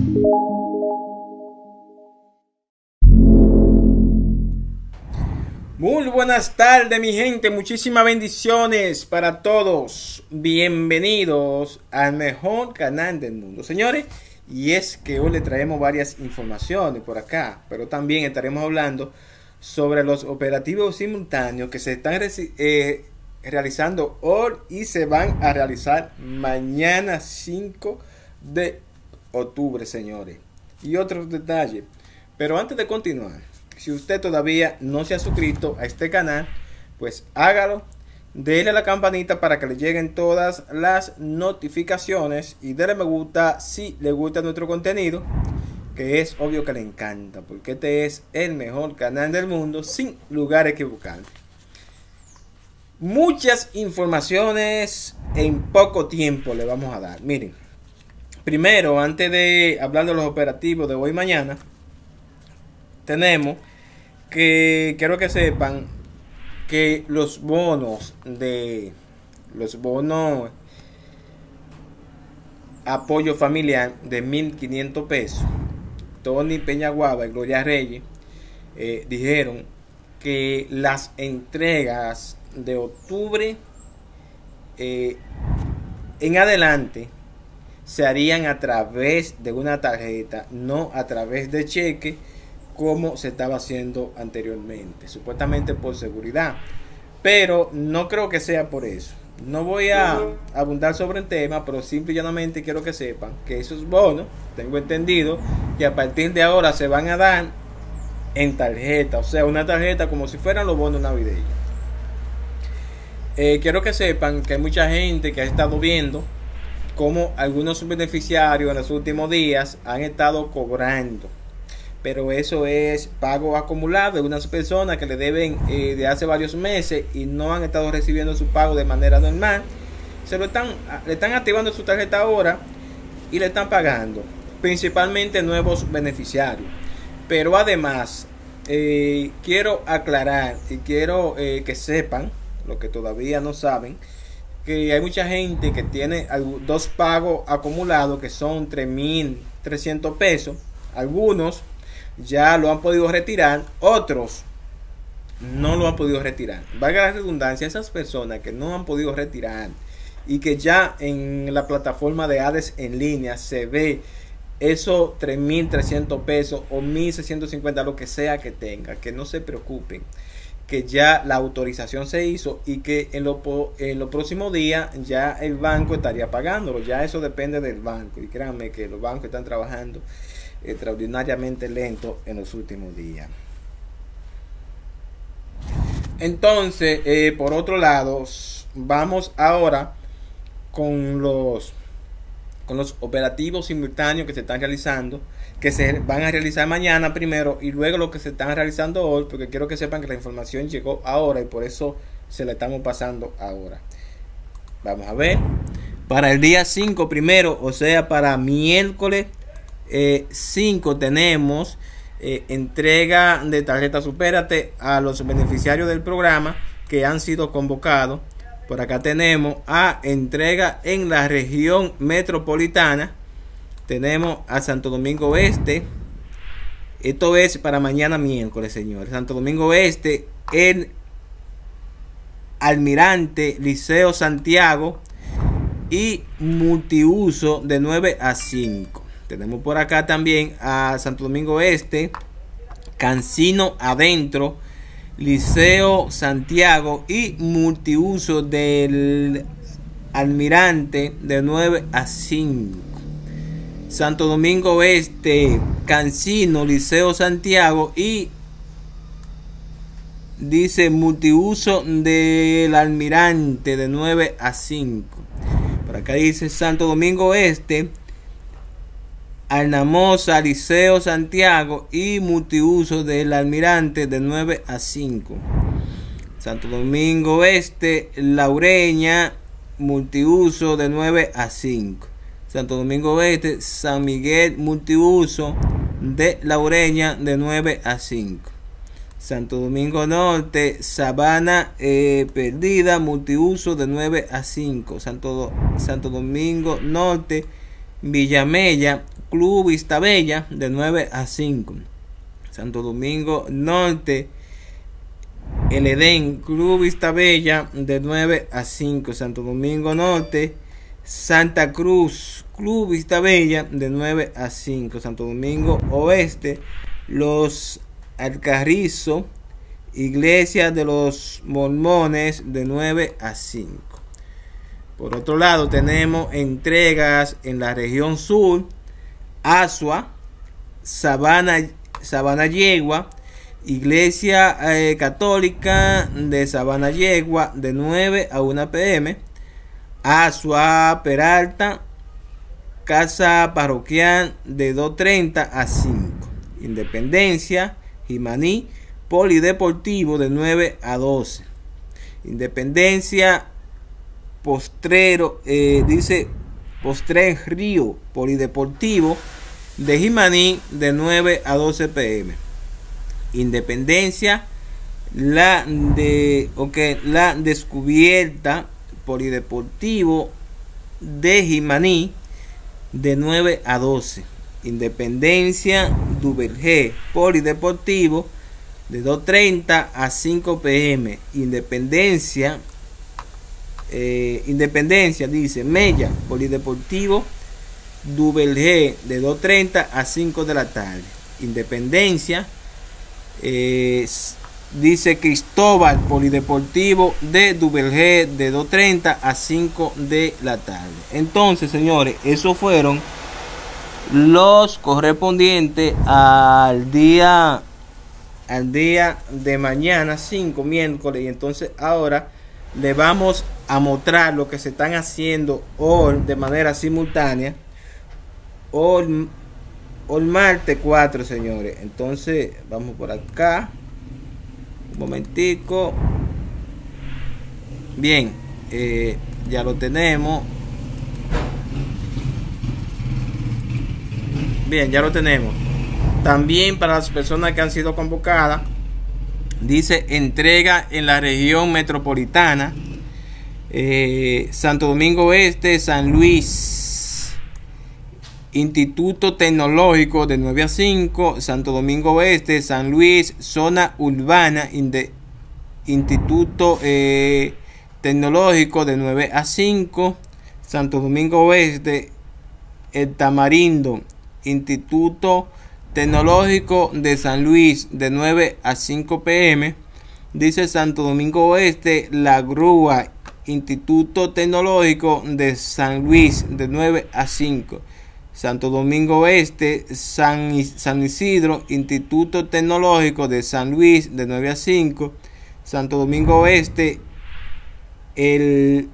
Muy buenas tardes, mi gente, muchísimas bendiciones para todos. Bienvenidos al mejor canal del mundo, señores. Y es que hoy le traemos varias informaciones por acá, pero también estaremos hablando sobre los operativos simultáneos que se están realizando hoy y se van a realizar mañana 5 de octubre, señores. Y otros detalles. Pero antes de continuar, si usted todavía no se ha suscrito a este canal, pues hágalo. Dele a la campanita para que le lleguen todas las notificaciones. Y dele me gusta si le gusta nuestro contenido, que es obvio que le encanta, porque este es el mejor canal del mundo, sin lugar a equivocar. Muchas informaciones en poco tiempo le vamos a dar. Miren, primero, antes de hablar de los operativos de hoy y mañana, tenemos que quiero que sepan que los bonos apoyo familiar de 1.500 pesos, Tony Peñaguaba y Gloria Reyes dijeron que las entregas de octubre en adelante se harían a través de una tarjeta, no a través de cheque, como se estaba haciendo anteriormente, supuestamente por seguridad, pero no creo que sea por eso. No voy a abundar sobre el tema, pero simple y llanamente quiero que sepan que esos bonos, tengo entendido que a partir de ahora se van a dar en tarjeta, o sea, una tarjeta como si fueran los bonos navideños. Quiero que sepan que hay mucha gente que ha estado viendo cómo algunos beneficiarios en los últimos días han estado cobrando, pero eso es pago acumulado de unas personas que le deben de hace varios meses y no han estado recibiendo su pago de manera normal. Le están activando su tarjeta ahora y le están pagando, principalmente nuevos beneficiarios. Pero además quiero aclarar y quiero que sepan, lo que todavía no saben, que hay mucha gente que tiene dos pagos acumulados que son 3.300 pesos. Algunos ya lo han podido retirar, otros no lo han podido retirar. Valga la redundancia, esas personas que no han podido retirar y que ya en la plataforma de ADES en línea se ve esos 3.300 pesos o 1.650, lo que sea que tenga, que no se preocupen, que ya la autorización se hizo y que en los próximos días ya el banco estaría pagándolo. Ya eso depende del banco, y créanme que los bancos están trabajando extraordinariamente lento en los últimos días. Entonces, por otro lado, vamos ahora con los operativos simultáneos que se están realizando, que se van a realizar mañana primero y luego lo que se están realizando hoy, porque quiero que sepan que la información llegó ahora y por eso se la estamos pasando ahora. Vamos a ver, para el día 5 primero, o sea para miércoles 5, tenemos entrega de tarjeta Supérate a los beneficiarios del programa que han sido convocados. Por acá tenemos a entrega en la región metropolitana. Tenemos a Santo Domingo Este. Esto es para mañana miércoles, señores. Santo Domingo Este, en Almirante, Liceo Santiago y multiuso de 9 a 5. Tenemos por acá también a Santo Domingo Este, Cancino Adentro, Liceo Santiago y multiuso del Almirante de 9 a 5. Santo Domingo Este, Cancino, Liceo Santiago y dice multiuso del Almirante de 9 a 5. Por acá dice Santo Domingo Este, Alnamosa, Liceo Santiago y multiuso del Almirante de 9 a 5. Santo Domingo Este, Laureña, multiuso de 9 a 5. Santo Domingo Este, San Miguel, multiuso de Laureña de 9 a 5. Santo Domingo Norte, Sabana Perdida, multiuso de 9 a 5. Santo Domingo Norte, Villamella, Club Vista Bella de 9 a 5. Santo Domingo Norte, el Edén, Club Vista Bella de 9 a 5. Santo Domingo Norte, Santa Cruz, Club Vista Bella de 9 a 5. Santo Domingo Oeste, Los Alcarrizos, Iglesia de los Mormones de 9 a 5. Por otro lado, tenemos entregas en la región sur: Asua, Sabana Yegua, Iglesia Católica de Sabana Yegua de 9 a 1 p.m. Asua, Peralta, Casa Parroquial de 2:30 a 5. Independencia, Jimaní, Polideportivo de 9 a 12. Independencia, Postrero, Postrer Río, Polideportivo de Jimaní de 9 a 12 p.m. Independencia, la Descubierta, Polideportivo de Jimaní de 9 a 12. Independencia, Duvergé, Polideportivo de 2:30 a 5 p.m. Independencia, dice Mella, Polideportivo Duvergé de 2:30 a 5 de la tarde. Independencia, dice Cristóbal, Polideportivo de Duvergé de 2:30 a 5 de la tarde. Entonces, señores, esos fueron los correspondientes al día de mañana 5, miércoles. Y entonces ahora le vamos a mostrar lo que se están haciendo hoy de manera simultánea, hoy martes 4, señores. Entonces vamos por acá un momentico. Bien, ya lo tenemos. Bien, ya lo tenemos. También para las personas que han sido convocadas, dice entrega en la región metropolitana, Santo Domingo Oeste, San Luis, Instituto Tecnológico de 9 a 5, Santo Domingo Oeste, San Luis, zona urbana, Instituto Tecnológico de 9 a 5, Santo Domingo Oeste, El Tamarindo, Instituto Tecnológico de San Luis de 9 a 5 p.m. Dice Santo Domingo Oeste, La Grúa, Instituto Tecnológico de San Luis de 9 a 5. Santo Domingo Oeste, San Isidro, Instituto Tecnológico de San Luis de 9 a 5. Santo Domingo Oeste, el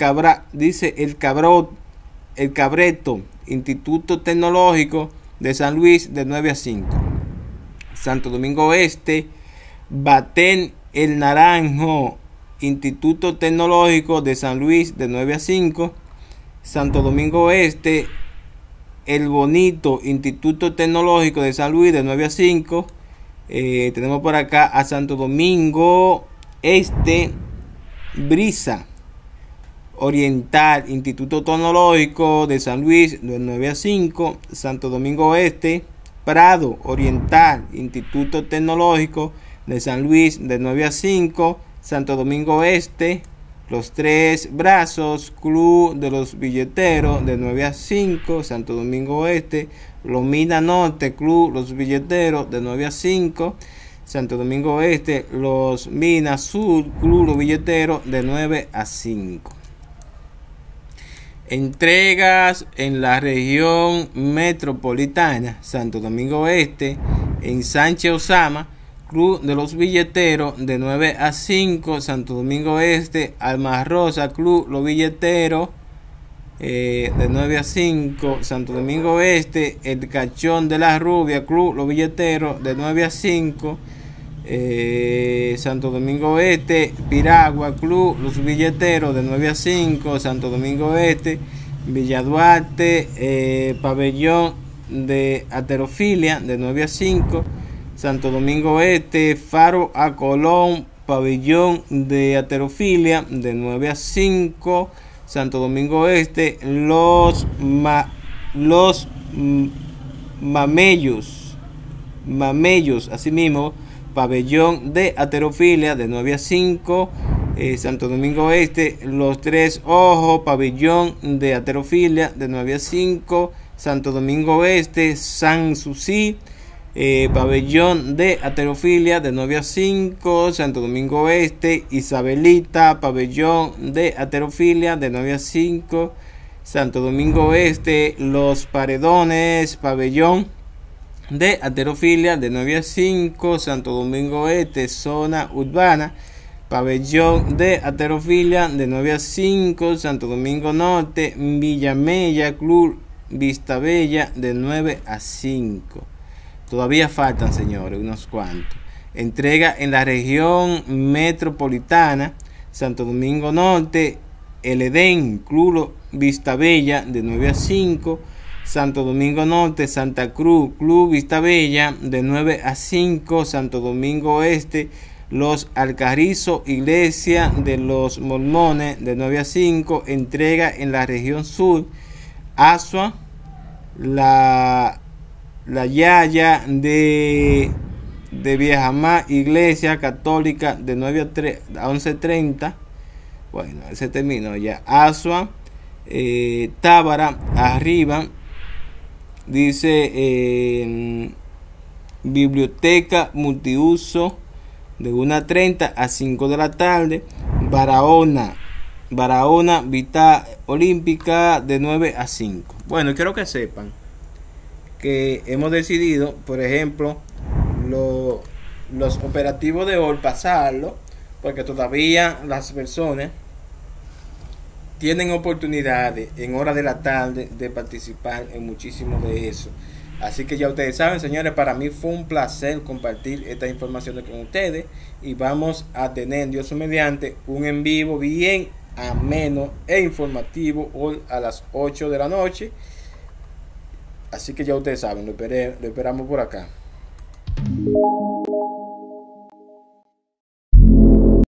Cabreto, Instituto Tecnológico de San Luis de 9 a 5. Santo Domingo Oeste, Batén el Naranjo, Instituto Tecnológico de San Luis de 9 a 5. Santo Domingo Oeste, El Bonito, Instituto Tecnológico de San Luis de 9 a 5. Tenemos por acá a Santo Domingo Este, Brisa Oriental, Instituto Tecnológico de San Luis de 9 a 5. Santo Domingo Oeste, Prado Oriental, Instituto Tecnológico de San Luis de 9 a 5. Santo Domingo Oeste, Los Tres Brazos, Club de los Billeteros de 9 a 5. Santo Domingo Oeste, Lomina Norte, Club Los Billeteros de 9 a 5. Santo Domingo Oeste, Los Minas Sur, Club Los Billeteros de 9 a 5. Entregas en la región metropolitana, Santo Domingo Oeste, en Sánchez Osama, Club de los Billeteros de 9 a 5. Santo Domingo Oeste, Alma Rosa, Club Los Billeteros de 9 a 5. Santo Domingo Oeste, El Cachón de la Rubia, Club Los Billeteros de 9 a 5. Santo Domingo Oeste, Piragua, Club Los Billeteros de 9 a 5. Santo Domingo Oeste, Villa Duarte, Pabellón de Aterofilia de 9 a 5. Santo Domingo Oeste, Faro a Colón, Pabellón de Aterofilia de 9 a 5. Santo Domingo Oeste, Los Mamellos, asimismo, pabellón de halterofilia de 9 a 5, Santo Domingo Este, Los Tres Ojos, pabellón de halterofilia de 9 a 5, Santo Domingo Este, San Susi, pabellón de halterofilia de 9 a 5, Santo Domingo Este, Isabelita, pabellón de halterofilia de 9 a 5, Santo Domingo Este, Los Paredones, pabellón de halterofilia de 9 a 5, Santo Domingo Este, zona urbana, pabellón de halterofilia de 9 a 5, Santo Domingo Norte, Villamella, Club Vistabella de 9 a 5. Todavía faltan, señores, unos cuantos. Entrega en la región metropolitana, Santo Domingo Norte, El Edén, Club Vistabella de 9 a 5, Santo Domingo Norte, Santa Cruz, Club Vistabella de 9 a 5, Santo Domingo Este, Los Alcarrizos, Iglesia de los Mormones de 9 a 5, entrega en la región sur, Asua, la Yaya de Viejamar, Iglesia Católica de 9 a 11:30. Bueno, ese terminó ya. Asua, Tábara, arriba, dice biblioteca multiuso de 1:30 a 5 de la tarde. Barahona, Vita Olímpica de 9 a 5. Bueno, quiero que sepan que hemos decidido, por ejemplo, los operativos de hoy pasarlo, porque todavía las personas tienen oportunidades en hora de la tarde de participar en muchísimo de eso. Así que ya ustedes saben, señores, para mí fue un placer compartir estas informaciones con ustedes y vamos a tener, Dios mediante, un en vivo bien ameno e informativo hoy a las 8 de la noche. Así que ya ustedes saben, lo esperamos por acá.